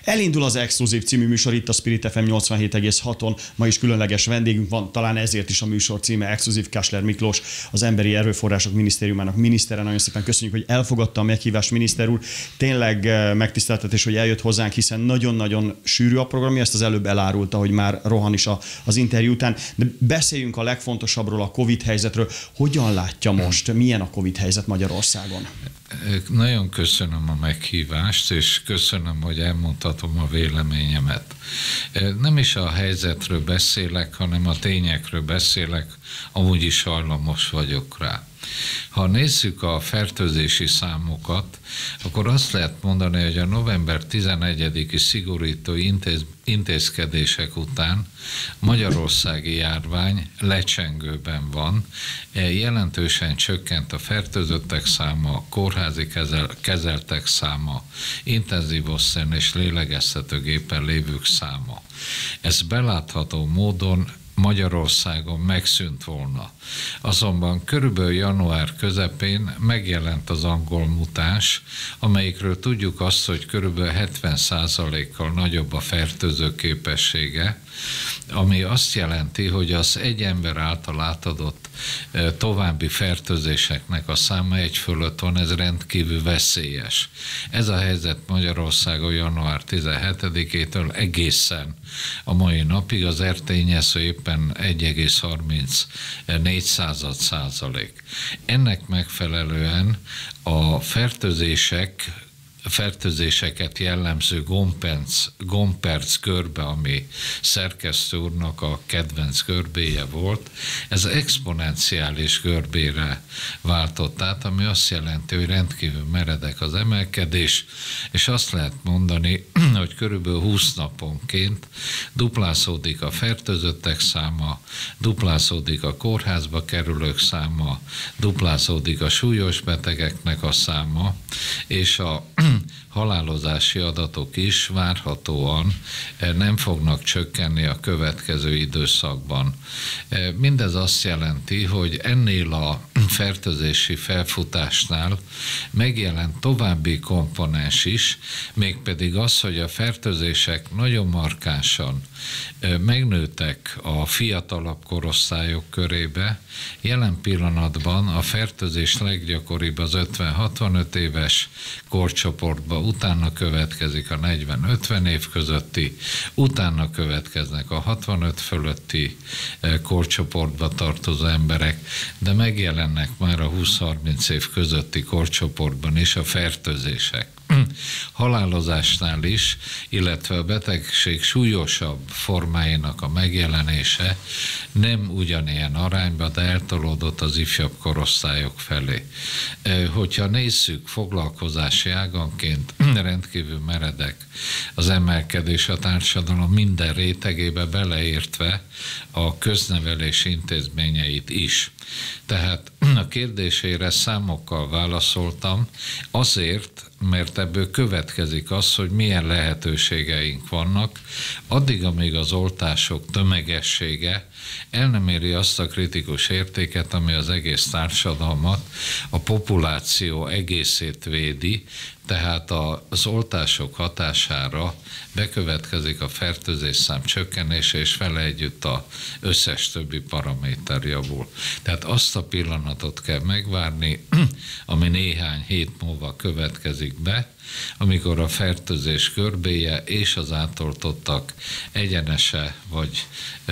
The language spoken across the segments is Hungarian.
Elindul az Exkluzív című műsor itt a Spirit FM 87,6-on. Ma is különleges vendégünk van, talán ezért is a műsor címe Exkluzív. Kásler Miklós, az Emberi Erőforrások Minisztériumának minisztere. Nagyon szépen köszönjük, hogy elfogadta a meghívást, miniszter úr. Tényleg megtiszteltetés, hogy eljött hozzánk, hiszen nagyon-nagyon sűrű a programja, ezt az előbb elárulta, hogy már rohan is az interjú után. De beszéljünk a legfontosabbról, a Covid helyzetről. Hogyan látja most, milyen a Covid helyzet Magyarországon? Nagyon köszönöm a meghívást, és köszönöm, hogy elmondhatom a véleményemet. Nem is a helyzetről beszélek, hanem a tényekről beszélek, amúgy is hajlamos vagyok rá. Ha nézzük a fertőzési számokat, akkor azt lehet mondani, hogy a november 11-i szigorító intézkedések után magyarországi járvány lecsengőben van, jelentősen csökkent a fertőzöttek száma, a kórházi kezeltek száma, intenzív osztályon és lélegeztetőgépen lévők száma. Ez belátható módon Magyarországon megszűnt volna. Azonban körülbelül január közepén megjelent az angol mutáns, amelyikről tudjuk azt, hogy körülbelül 70%-kal nagyobb a fertőző képessége, ami azt jelenti, hogy az egy ember által átadott további fertőzéseknek a száma egy fölött van, ez rendkívül veszélyes. Ez a helyzet Magyarországon január 17-től egészen a mai napig, az R-tényező éppen 1,34%. Ennek megfelelően a fertőzéseket jellemző gomperc görbe, ami szerkesztő úrnak a kedvenc görbéje volt, ez exponenciális görbére váltott át, ami azt jelenti, hogy rendkívül meredek az emelkedés, és azt lehet mondani, hogy körülbelül 20 naponként duplázódik a fertőzöttek száma, duplázódik a kórházba kerülők száma, duplázódik a súlyos betegeknek a száma, és a halálozási adatok is várhatóan nem fognak csökkenni a következő időszakban. Mindez azt jelenti, hogy ennél a fertőzési felfutásnál megjelent további komponens is, mégpedig az, hogy a fertőzések nagyon markánsan megnőttek a fiatalabb korosztályok körébe. Jelen pillanatban a fertőzés leggyakoribb az 50-65 éves korcsoportban, utána következik a 40-50 év közötti, utána következnek a 65 fölötti korcsoportba tartozó emberek, de megjelennek már a 20-30 év közötti korcsoportban is a fertőzések. Halálozásnál is, illetve a betegség súlyosabb formáinak a megjelenése nem ugyanilyen arányban, de eltolódott az ifjabb korosztályok felé. Hogyha nézzük foglalkozási áganként, rendkívül meredek az emelkedés a társadalom minden rétegébe, beleértve a köznevelés intézményeit is. Tehát a kérdésére számokkal válaszoltam, azért, mert ebből következik az, hogy milyen lehetőségeink vannak, addig, amíg az oltások tömegessége el nem éri azt a kritikus értéket, ami az egész társadalmat, a populáció egészét védi, tehát az oltások hatására bekövetkezik a fertőzésszám csökkenése, és vele együtt az összes többi paraméter javul. Tehát azt a pillanatot kell megvárni, ami néhány hét múlva következik be, amikor a fertőzés görbéje és az átoltottak egyenese vagy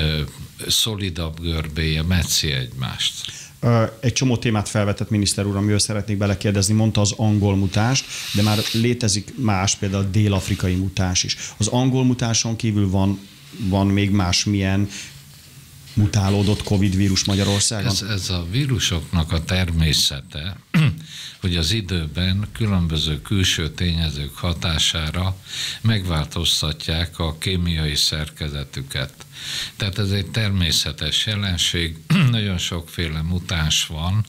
szolidabb görbéje metszi egymást. Egy csomó témát felvetett miniszter úr, amiről szeretnék belekérdezni, mondta az angol mutást, de már létezik más, például a dél-afrikai mutáns is. Az angol mutáson kívül van még másmilyen mutálódott Covid vírus Magyarországon? Ez a vírusoknak a természete, hogy az időben különböző külső tényezők hatására megváltoztatják a kémiai szerkezetüket. Tehát ez egy természetes jelenség, nagyon sokféle mutáns van,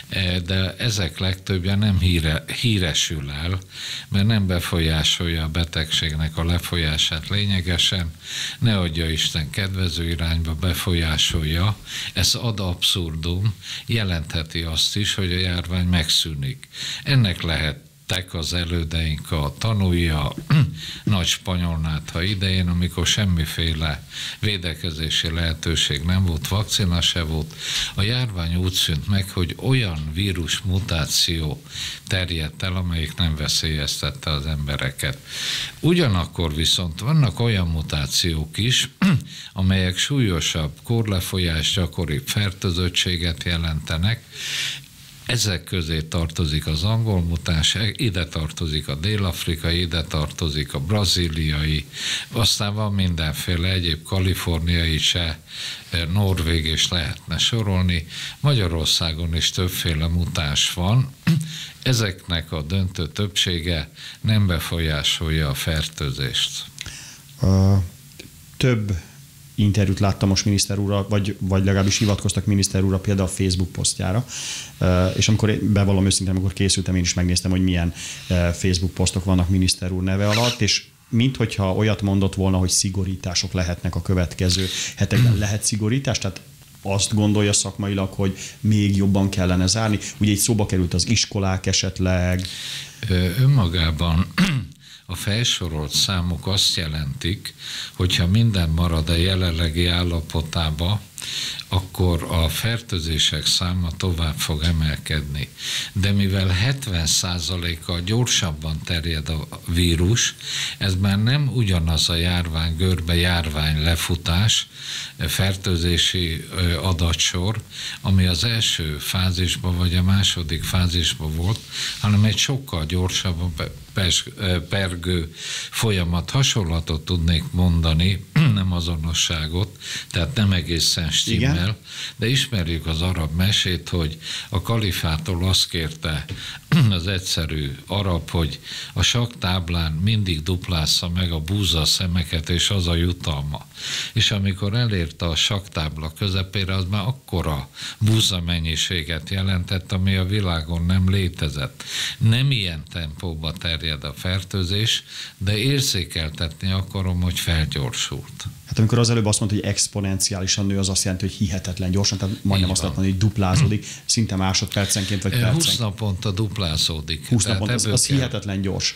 de ezek legtöbbje nem híresül el, mert nem befolyásolja a betegségnek a lefolyását lényegesen, ne adja Isten kedvező irányba befolyásolja, ez ad abszurdum, jelentheti azt is, hogy a járvány megszűnik. Ennek lehet tek az elődeink a tanúi a nagy spanyolnátha idején, amikor semmiféle védekezési lehetőség nem volt, vakcina se volt. A járvány úgy szűnt meg, hogy olyan vírus mutáció terjedt el, amelyik nem veszélyeztette az embereket. Ugyanakkor viszont vannak olyan mutációk is, amelyek súlyosabb kórlefolyás, gyakoribb fertőzöttséget jelentenek. Ezek közé tartozik az angol mutáns, ide tartozik a dél-afrikai, ide tartozik a brazíliai, aztán van mindenféle egyéb kaliforniai, cseh, norvég is lehetne sorolni. Magyarországon is többféle mutáns van. Ezeknek a döntő többsége nem befolyásolja a fertőzést. Több interjút láttam most miniszter úrral, vagy legalábbis hivatkoztak miniszter úrra például a Facebook posztjára, és amikor bevallom őszintén, amikor készültem, én is megnéztem, hogy milyen Facebook posztok vannak miniszter úr neve alatt, és minthogyha olyat mondott volna, hogy szigorítások lehetnek a következő hetekben. Lehet szigorítás? Tehát azt gondolja szakmailag, hogy még jobban kellene zárni? Ugye itt szóba került az iskolák esetleg. Önmagában a felsorolt számok azt jelentik, hogyha minden marad a jelenlegi állapotába, akkor a fertőzések száma tovább fog emelkedni. De mivel 70%-kal gyorsabban terjed a vírus, ez már nem ugyanaz a járványgörbe járvány lefutás, fertőzési adatsor, ami az első fázisban vagy a második fázisban volt, hanem egy sokkal gyorsabban pergő folyamat. Hasonlatot tudnék mondani, nem azonosságot, tehát nem egészen stimmel, de ismerjük az arab mesét, hogy a kalifától azt kérte az egyszerű arab, hogy a saktáblán mindig duplázza meg a búza szemeket, és az a jutalma. És amikor elérte a saktábla közepére, az már akkora búza mennyiséget jelentett, ami a világon nem létezett. Nem ilyen tempóba terjed a fertőzés, de érzékeltetni akarom, hogy felgyorsult. Hát amikor az előbb azt mondta, hogy exponenciálisan nő, az azt jelenti, hogy hihetetlen gyorsan, tehát majdnem azt mondani, hogy duplázódik, szinte másodpercenként vagy percenként. 20 naponta duplázódik. 20 naponta, az hihetetlen gyors.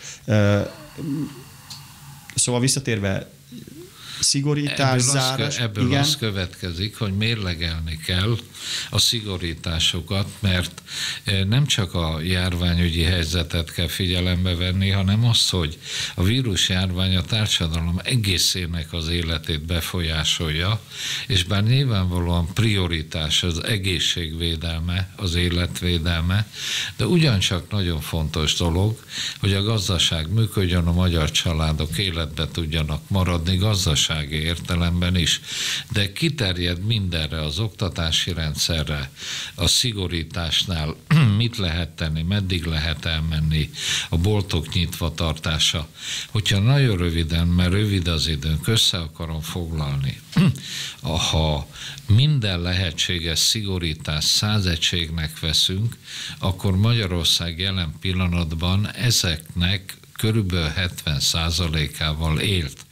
Szóval visszatérve, szigorítás, zárás. Ebből az következik, hogy mérlegelni kell a szigorításokat, mert nem csak a járványügyi helyzetet kell figyelembe venni, hanem azt, hogy a vírusjárvány a társadalom egészének az életét befolyásolja, és bár nyilvánvalóan prioritás az egészségvédelme, az életvédelme, de ugyancsak nagyon fontos dolog, hogy a gazdaság működjön, a magyar családok életbe tudjanak maradni, gazdasági értelemben is, de kiterjed mindenre, az oktatási rendszerre, a szigorításnál mit lehet tenni, meddig lehet elmenni, a boltok nyitva tartása. Hogyha nagyon röviden, mert rövid az időnk, össze akarom foglalni, ha minden lehetséges szigorítás 100 egységnek veszünk, akkor Magyarország jelen pillanatban ezeknek körülbelül 70%-ával élt.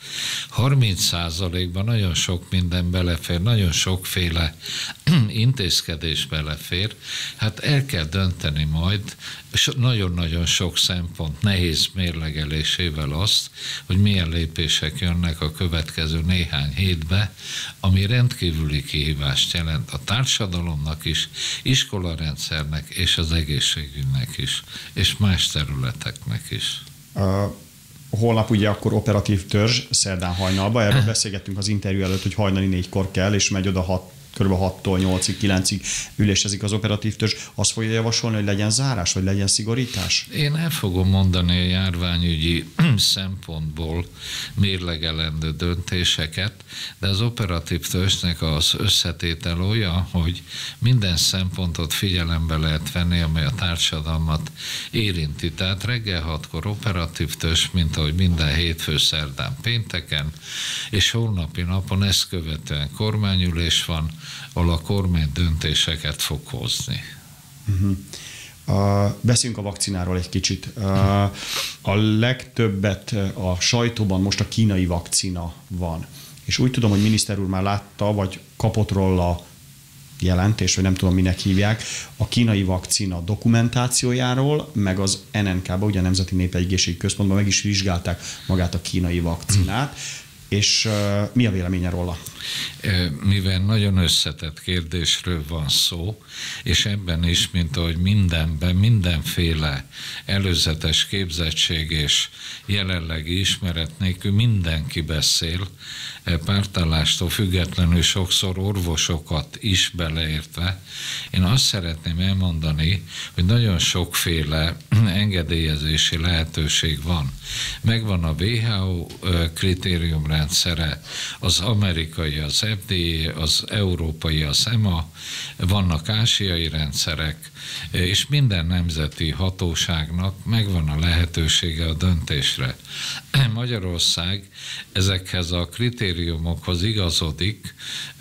30%-ban nagyon sok minden belefér, nagyon sokféle intézkedés belefér. Hát el kell dönteni majd, nagyon-nagyon sok szempont nehéz mérlegelésével azt, hogy milyen lépések jönnek a következő néhány hétbe, ami rendkívüli kihívást jelent a társadalomnak is, iskolarendszernek és az egészségügynek is, és más területeknek is. Holnap ugye akkor operatív törzs, szerdán hajnalban, erről beszélgettünk az interjú előtt, hogy hajnali 4-kor kell, és megy oda kb. 6-tól 8-ig, 9-ig ülésezik az operatív törzs. Azt fogja javasolni, hogy legyen zárás, vagy legyen szigorítás? Én el fogom mondani a járványügyi szempontból mérlegelendő döntéseket, de az operatív törzsnek az összetétel olyan, hogy minden szempontot figyelembe lehet venni, amely a társadalmat érinti. Tehát reggel 6-kor operatív törzs, mint ahogy minden hétfő, szerdán, pénteken, és holnapi napon ezt követően kormányülés van, ahol a kormány döntéseket fog hozni. Beszéljünk a vakcináról egy kicsit. A legtöbbet a sajtóban most a kínai vakcina van. És úgy tudom, hogy miniszter úr már látta, vagy kapott róla jelentés, vagy nem tudom, minek hívják, a kínai vakcina dokumentációjáról, meg az NNK-ba, ugye a Nemzeti Népegészségügyi Központban meg is vizsgálták magát a kínai vakcinát, és mi a véleménye róla? Mivel nagyon összetett kérdésről van szó, és ebben is, mint ahogy mindenben, mindenféle előzetes képzettség és jelenlegi ismeret nélkül mindenki beszél, pártállástól függetlenül sokszor orvosokat is beleértve. Én azt szeretném elmondani, hogy nagyon sokféle engedélyezési lehetőség van. Megvan a WHO kritériumrendszere, az amerikai, az FDA, az európai, az EMA, vannak ázsiai rendszerek, és minden nemzeti hatóságnak megvan a lehetősége a döntésre. Magyarország ezekhez a kritériumokhoz igazodik,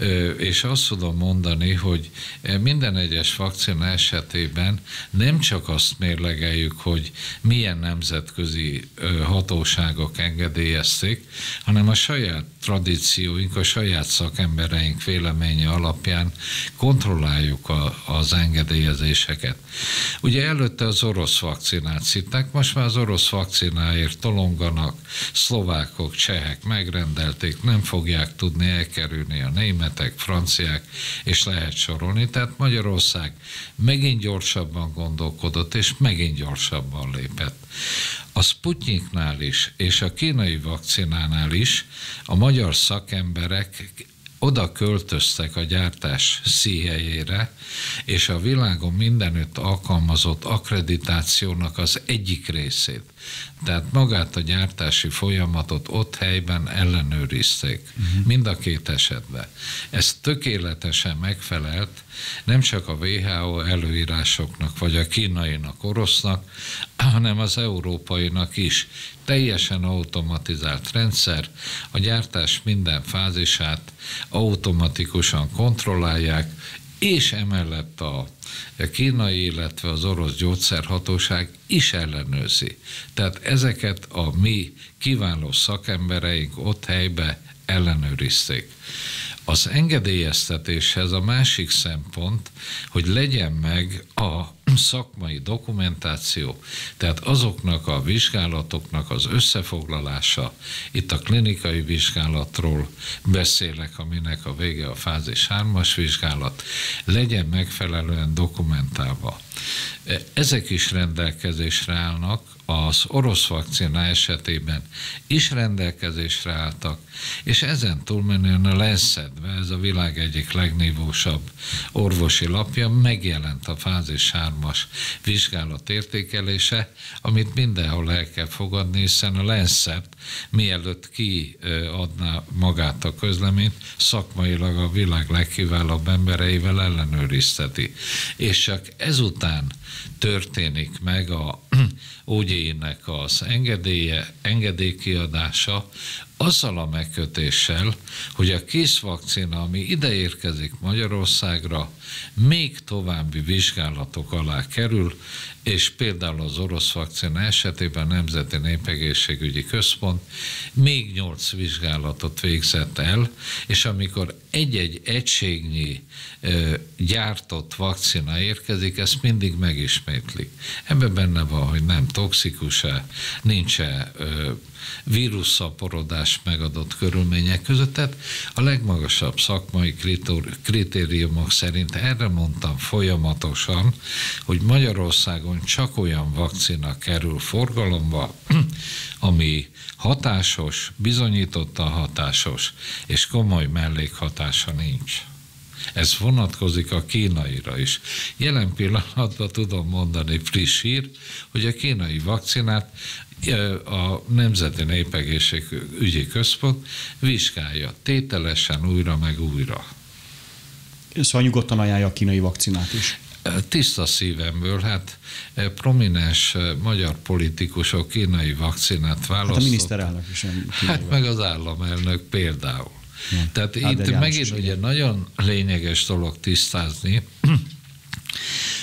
és azt tudom mondani, hogy minden egyes vakcina esetében nem csak azt mérlegeljük, hogy milyen nemzetközi hatóságok engedélyezték, hanem a saját tradícióink, a saját szakembereink véleménye alapján kontrolláljuk az engedélyezéseket. Ugye előtte az orosz vakcinát szitták, most már az orosz vakcináért tolonganak, szlovákok, csehek megrendelték, nem fogják tudni elkerülni a németek, franciák, és lehet sorolni. Tehát Magyarország megint gyorsabban gondolkodott, és megint gyorsabban lépett. A Sputniknál is, és a kínai vakcinánál is a magyar szakemberek oda költöztek a gyártás színhelyére, és a világon mindenütt alkalmazott akkreditációnak az egyik részét, tehát magát a gyártási folyamatot ott helyben ellenőrizték, mind a két esetben. Ez tökéletesen megfelelt nem csak a WHO előírásoknak, vagy a kínainak, orosznak, hanem az európainak is. Teljesen automatizált rendszer, a gyártás minden fázisát automatikusan kontrollálják, és emellett a kínai, illetve az orosz gyógyszerhatóság is ellenőrzi. Tehát ezeket a mi kiváló szakembereink ott helyben ellenőrizték. Az engedélyeztetéshez a másik szempont, hogy legyen meg a szakmai dokumentáció, tehát azoknak a vizsgálatoknak az összefoglalása, itt a klinikai vizsgálatról beszélek, aminek a vége a fázis 3-as vizsgálat, legyen megfelelően dokumentálva. Ezek is rendelkezésre állnak, az orosz vakcina esetében is rendelkezésre álltak, és ezen túlmenően a Lancetbe, ez a világ egyik legnívósabb orvosi lapja, megjelent a fázis 3-as vizsgálat értékelése, amit mindenhol el kell fogadni, hiszen a Lancet mielőtt kiadná magát a közleményt, szakmailag a világ legkiválóbb embereivel ellenőrizteti. És csak ezután történik meg a OGI-nek az engedélykiadása, azzal a megkötéssel, hogy a kész vakcina, ami ide érkezik Magyarországra, még további vizsgálatok alá kerül, és például az orosz vakcina esetében a Nemzeti Népegészségügyi Központ még 8 vizsgálatot végzett el, és amikor egy-egy egységnyi gyártott vakcina érkezik, ezt mindig megismétlik. Ebben benne van, hogy nem toxikus-e, nincs-e vírusszaporodás megadott körülmények között, tehát a legmagasabb szakmai kritériumok szerint erre mondtam folyamatosan, hogy Magyarországon csak olyan vakcina kerül forgalomba, ami hatásos, bizonyítottan hatásos, és komoly mellékhatása nincs. Ez vonatkozik a kínaira is. Jelen pillanatban tudom mondani friss hír, hogy a kínai vakcinát a Nemzeti Népegészségügyi Központ vizsgálja tételesen újra meg újra. Szóval nyugodtan ajánlja a kínai vakcinát is. Tiszta szívemből, hát prominens magyar politikusok kínai vakcinát választottak. Hát a miniszterelnök is. Hát meg az államelnök például. Ja. Tehát itt megint ugye nagyon lényeges dolog tisztázni,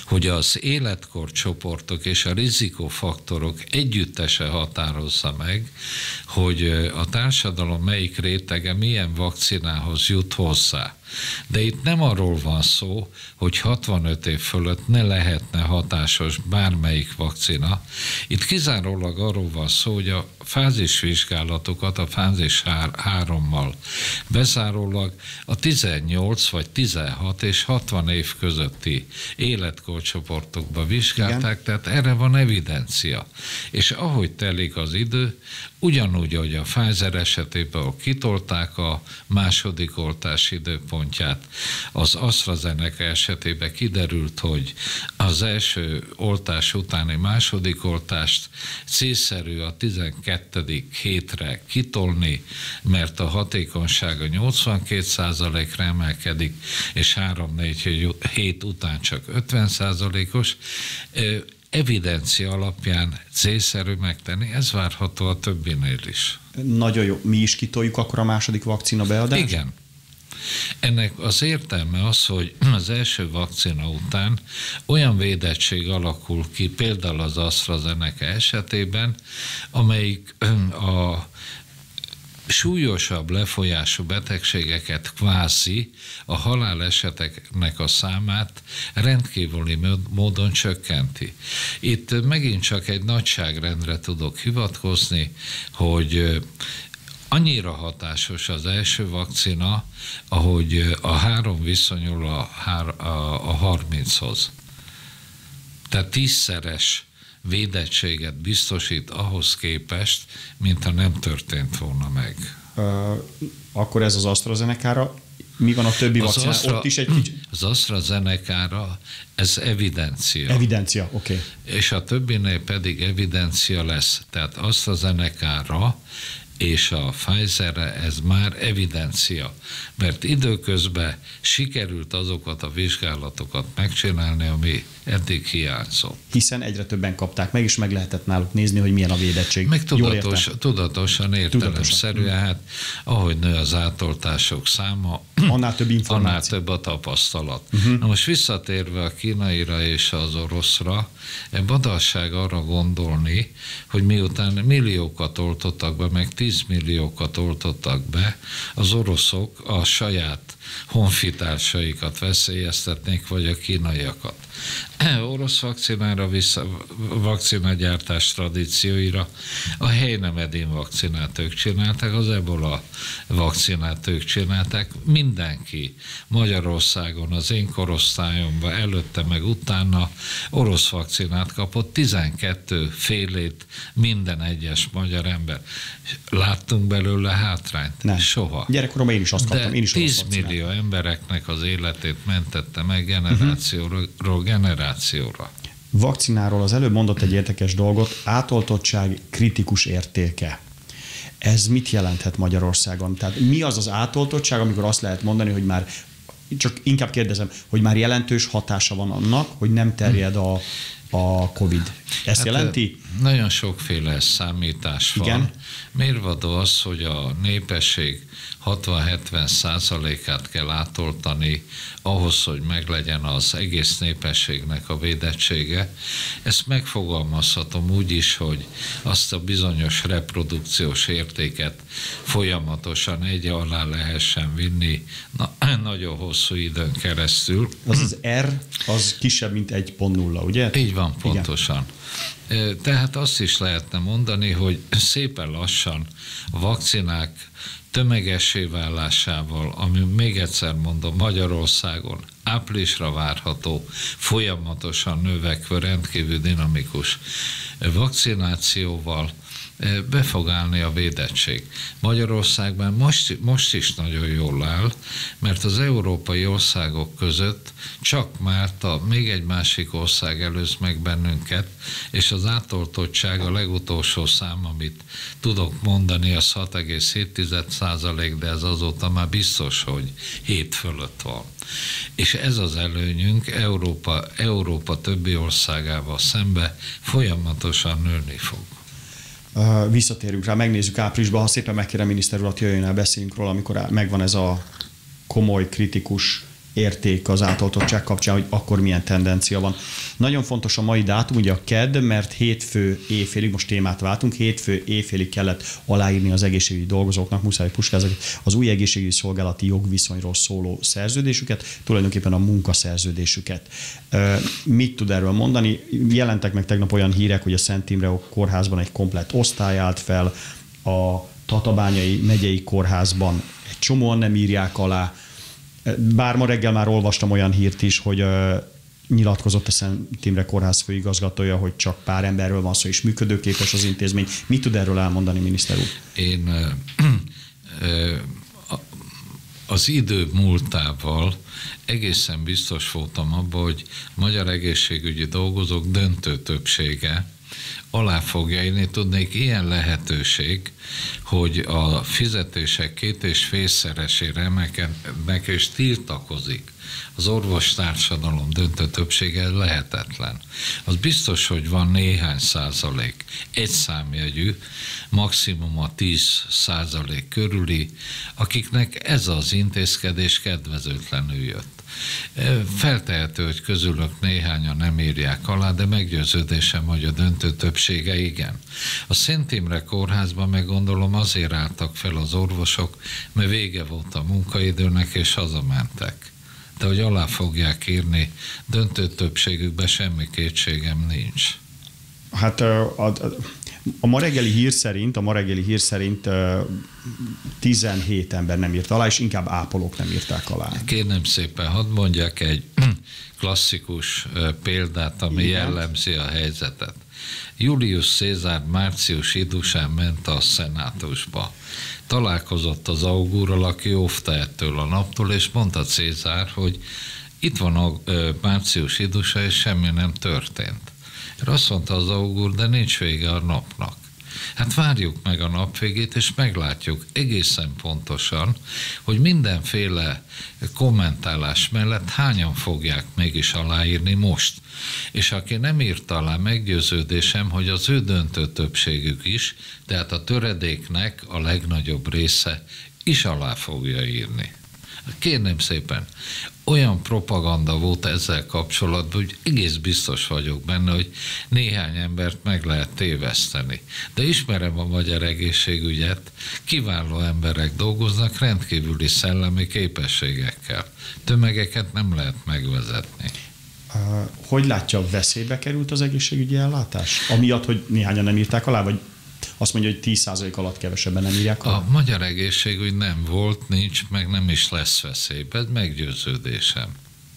hogy az életkorcsoportok és a rizikófaktorok együttese határozza meg, hogy a társadalom melyik rétege milyen vakcinához jut hozzá. De itt nem arról van szó, hogy 65 év fölött ne lehetne hatásos bármelyik vakcina. Itt kizárólag arról van szó, hogy a fázisvizsgálatokat a fázis 3-mal bezárólag a 18 vagy 16 és 60 év közötti életkorcsoportokba vizsgálták, igen. Tehát erre van evidencia. És ahogy telik az idő, ugyanúgy, hogy a Pfizer esetében, ahol kitolták a második oltás időpontját, az AstraZeneca esetében kiderült, hogy az első oltás utáni második oltást célszerű a 12. hétre kitolni, mert a hatékonysága 82%-ra emelkedik, és 3-4 hét után csak 50%-os. Evidencia alapján célszerű megtenni, ez várható a többinél is. Nagyon jó. Mi is kitoljuk akkor a második vakcina beadást? Igen. Ennek az értelme az, hogy az első vakcina után olyan védettség alakul ki, például az AstraZeneca esetében, amelyik a súlyosabb lefolyású betegségeket kvázi a haláleseteknek a számát rendkívüli módon csökkenti. Itt megint csak egy nagyságrendre tudok hivatkozni, hogy annyira hatásos az első vakcina, ahogy a 3 viszonyul a 30-hoz. Tehát 10-szeres védettséget biztosít ahhoz képest, mintha nem történt volna meg. Akkor ez az AstraZeneca-ra. Mi van a többi vakcinál? Ott is egy kicsit... Az AstraZeneca-ra ez evidencia. Evidencia, oké. És a többinél pedig evidencia lesz. Tehát AstraZeneca-ra és a Pfizerre ez már evidencia, mert időközben sikerült azokat a vizsgálatokat megcsinálni, ami eddig hiányzott. Hiszen egyre többen kapták meg, és meg lehetett náluk nézni, hogy milyen a védettség. Meg tudatosan, értelemszerűen, hát ahogy nő az átoltások száma, annál több információ. Annál több a tapasztalat. Na most visszatérve a kínaira és az oroszra, badalság arra gondolni, hogy miután milliókat oltottak be, meg 10 milliókat oltottak be, az oroszok a saját honfitársaikat veszélyeztetnék, vagy a kínaiakat. Orosz vakcinára vakcinagyártás tradícióira a Heinemedin vakcinát ők csinálták, az Ebola vakcinát ők csinálták. Mindenki Magyarországon, az én korosztályomban, előtte meg utána orosz vakcinát kapott, 12 félét minden egyes magyar ember. Láttunk belőle hátrányt? Nem. Soha. Gyerekkoromban én is azt kaptam. Én is 10 millió embereknek az életét mentette meg generációról generációra. Vakcináról az előbb mondott egy érdekes dolgot, átoltottság kritikus értéke. Ez mit jelenthet Magyarországon? Tehát mi az az átoltottság, amikor azt lehet mondani, hogy már, csak inkább kérdezem, hogy már jelentős hatása van annak, hogy nem terjed a COVID. Ezt jelenti? Nagyon sokféle számítás van. Igen? Mérvadó az, hogy a népesség 60-70%-át kell átoltani ahhoz, hogy meglegyen az egész népességnek a védettsége. Ezt megfogalmazhatom úgy is, hogy azt a bizonyos reprodukciós értéket folyamatosan egy alá lehessen vinni nagyon hosszú időn keresztül. Az R az kisebb, mint 1.0, ugye? Így van, pontosan. Igen. Tehát azt is lehetne mondani, hogy szépen lassan a vakcinák tömegessé válásával, ami még egyszer mondom, Magyarországon áprilisra várható, folyamatosan növekvő, rendkívül dinamikus vakcinációval be fog állni a védettség. Magyarországban most is nagyon jól áll, mert az európai országok között csak Málta, még egy másik ország előz meg bennünket, és az átoltottság a legutolsó szám, amit tudok mondani, az 6,7%, de ez azóta már biztos, hogy 7 fölött van. És ez az előnyünk Európa többi országával szembe folyamatosan nőni fog. Visszatérünk rá, megnézzük áprilisban, ha szépen megkérem miniszter urat, jöjjön el, beszéljünk róla, amikor megvan ez a komoly, kritikus érték az átoltottság kapcsán, hogy akkor milyen tendencia van. Nagyon fontos a mai dátum, ugye a KED, mert hétfő éjfélig, most témát váltunk, hétfő éjfélig kellett aláírni az egészségügyi dolgozóknak, Muszály Puskázak, az új egészségügyi szolgálati jogviszonyról szóló szerződésüket, tulajdonképpen a munkaszerződésüket. Mit tud erről mondani? Jelentek meg tegnap olyan hírek, hogy a Szent Imre kórházban egy komplett osztály állt fel, a Tatabányai megyei kórházban egy csomóan nem írják alá. Bár ma reggel már olvastam olyan hírt is, hogy nyilatkozott a Szent Imre kórház főigazgatója, hogy csak pár emberről van szó, és működőképes az intézmény. Mit tud erről elmondani, miniszter úr? Én az idő múltával egészen biztos voltam abban, hogy magyar egészségügyi dolgozók döntő többsége alá fogja írni. Tudnék, ilyen lehetőség, hogy a fizetések 2,5-szeresére emelkednek és tiltakozik. Az orvostársadalom döntő többsége lehetetlen. Az biztos, hogy van néhány százalék, egy számjegyű, maximum a 10% körüli, akiknek ez az intézkedés kedvezőtlenül jött. Feltehető, hogy közülük néhányan nem írják alá, de meggyőződésem, hogy a döntő többsége igen. A Szent Imre kórházban meg gondolom azért álltak fel az orvosok, mert vége volt a munkaidőnek, és hazamentek. De hogy alá fogják írni, döntő többségükben semmi kétségem nincs. Hát a ma reggeli hír szerint 17 ember nem írt alá, és inkább ápolók nem írták alá. Kérném szépen, hadd mondjak egy klasszikus példát, ami jellemzi a helyzetet. Julius Cézár március idusán ment a szenátusba. Találkozott az augúrral, aki óvta ettől a naptól, és mondta Cézár, hogy itt van a március idusa, és semmi nem történt. Azt mondta az augúr, de nincs vége a napnak. Hát várjuk meg a nap végét, és meglátjuk egészen pontosan, hogy mindenféle kommentálás mellett hányan fogják mégis aláírni most. És aki nem írt alá, meggyőződésem, hogy az ő döntő többségük is, tehát a töredéknek a legnagyobb része is alá fogja írni. Kérném szépen, olyan propaganda volt ezzel kapcsolatban, hogy egész biztos vagyok benne, hogy néhány embert meg lehet téveszteni. De ismerem a magyar egészségügyet, kiváló emberek dolgoznak rendkívüli szellemi képességekkel. Tömegeket nem lehet megvezetni. Hogy látja, veszélybe került az egészségügyi ellátás? Amiatt, hogy néhányan nem írták alá, vagy azt mondja, hogy 10% alatt kevesebben nem írják alá? A magyar egészségügy nem volt, nincs, meg nem is lesz veszélybe, ez meggyőződésem.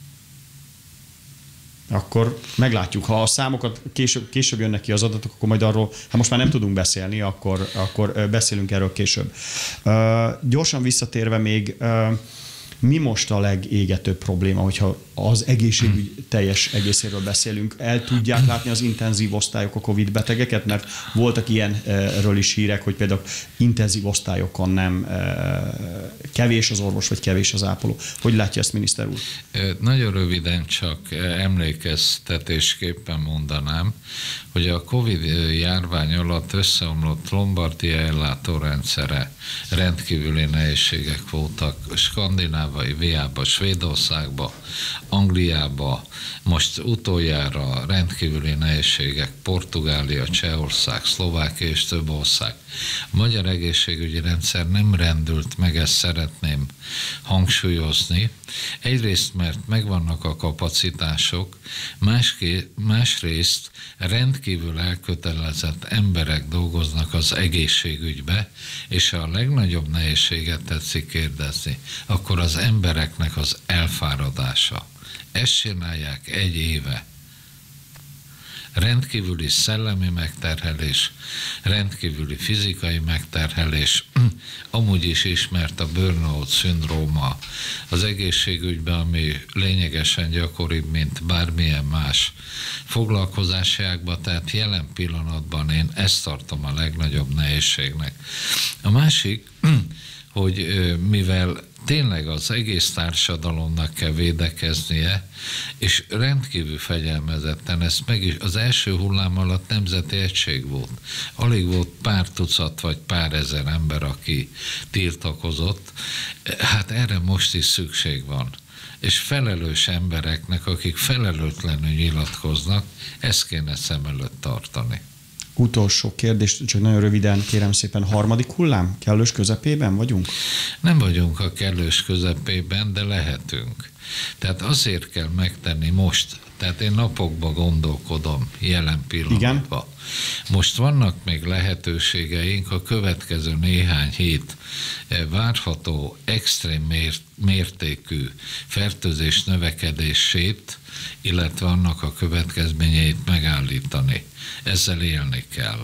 Akkor meglátjuk. Ha a számokat később jönnek ki az adatok, akkor majd arról, ha most már nem tudunk beszélni, akkor beszélünk erről később. Gyorsan visszatérve még, mi most a legégetőbb probléma, hogyha az egészségügy teljes egészéről beszélünk? El tudják látni az intenzív osztályok a Covid betegeket? Mert voltak ilyenről is hírek, hogy például intenzív osztályokon nem kevés az orvos, vagy kevés az ápoló. Hogy látja ezt, miniszter úr? Nagyon röviden csak emlékeztetésképpen mondanám, hogy a Covid járvány alatt összeomlott Lombardia ellátórendszere, rendkívüli nehézségek voltak Skandináviában, Svédországban, Angliába, most utoljára rendkívüli nehézségek Portugália, Csehország, Szlovákia és több ország. A magyar egészségügyi rendszer nem rendült meg, ezt szeretném hangsúlyozni. Egyrészt, mert megvannak a kapacitások, másrészt rendkívül elkötelezett emberek dolgoznak az egészségügybe, és ha a legnagyobb nehézséget tetszik kérdezni, akkor az embereknek az elfáradása. Ezt csinálják egy éve. Rendkívüli szellemi megterhelés, rendkívüli fizikai megterhelés, amúgy is ismert a burnout szindróma az egészségügyben, ami lényegesen gyakoribb, mint bármilyen más foglalkozási ágban, tehát jelen pillanatban én ezt tartom a legnagyobb nehézségnek. A másik, hogy mivel tényleg az egész társadalomnak kell védekeznie, és rendkívül fegyelmezetten, ezt meg is, az első hullám alatt nemzeti egység volt. Alig volt pár tucat vagy pár ezer ember, aki tiltakozott. Hát erre most is szükség van. És felelős embereknek, akik felelőtlenül nyilatkoznak, ezt kéne szem előtt tartani. Utolsó kérdés, csak nagyon röviden, kérem szépen, harmadik hullám? Kellős közepében vagyunk? Nem vagyunk a kellős közepében, de lehetünk. Tehát azért kell megtenni most, tehát én napokban gondolkodom jelen pillanatban. Igen? Most vannak még lehetőségeink a következő néhány hét várható extrém mértékű fertőzés növekedését, illetve annak a következményeit megállítani. Ezzel élni kell.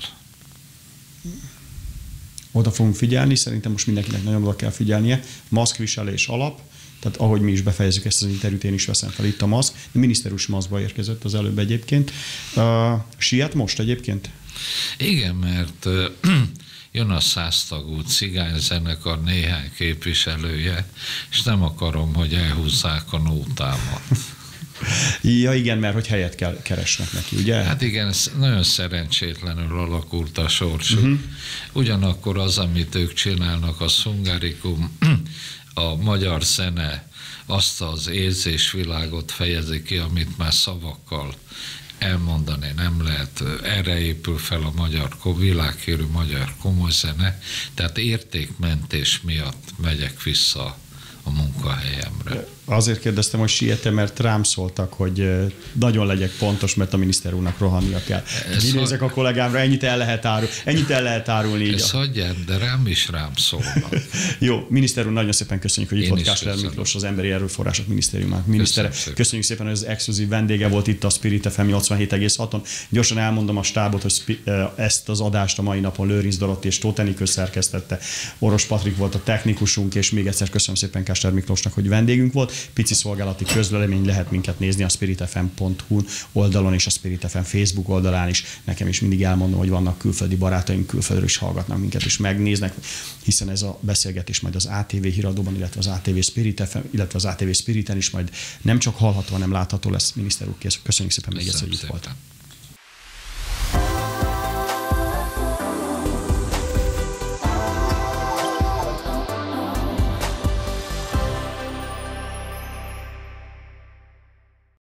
Oda fogunk figyelni, szerintem most mindenkinek nagyon oda kell figyelnie. Maszkviselés alap, tehát ahogy mi is befejezzük ezt az interjút, én is veszem fel itt a maszk. A miniszter úr maszkba érkezett az előbb egyébként. Siet most egyébként? Igen, mert jön a 100 tagú cigányzenekar néhány képviselője, és nem akarom, hogy elhúzzák a nótámat. Ja igen, mert hogy helyet kell keresnek neki, ugye? Hát igen, nagyon szerencsétlenül alakult a sorsuk. Ugyanakkor az, amit ők csinálnak, a Hungarikum, a magyar zene azt az érzésvilágot fejezi ki, amit már szavakkal elmondani nem lehet. Erre épül fel a magyar, világhírű magyar komoly zene, tehát értékmentés miatt megyek vissza a munkahelyemre. Azért kérdeztem, hogy siete, mert rám szóltak, hogy nagyon legyek pontos, mert a miniszter úrnak rohannia kell. Nézek a kollégámra, ennyit el lehet árulni. Ezt hagyjad, de rám szólnak. Jó, miniszter úr, nagyon szépen köszönjük, hogy itt volt Kásler Miklós, az Emberi Erőforrások Minisztériumának minisztere. Köszönjük szépen, hogy az exkluzív vendége volt itt a Spirit FM 87,6-on. Gyorsan elmondom a stábot, hogy ezt az adást a mai napon Lőrinc Dorotti és Tóth Enikő szerkesztette. Oros Patrik volt a technikusunk, és még egyszer köszönöm szépen Kásler Miklósnak, hogy vendégünk volt. Pici szolgálati közvélemény, lehet minket nézni a spiritfm.hu oldalon és a Spirit FM Facebook oldalán is. Nekem is mindig elmondom, hogy vannak külföldi barátaink, külföldről is hallgatnak minket és megnéznek, hiszen ez a beszélgetés majd az ATV híradóban, illetve az ATV Spirit FM, illetve az ATV Spiriten is majd nem csak hallható, hanem látható lesz. Miniszter úr, köszönjük szépen még egyszer, hogy itt volt.